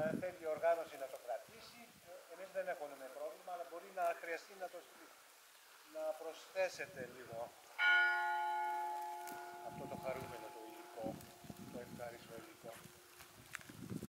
θέλει η οργάνωση να το κρατήσει, εμείς δεν έχουμε πρόβλημα, αλλά μπορεί να χρειαστεί να προσθέσετε λίγο αυτό το χαρούμενο το υλικό, το ευχάριστο υλικό.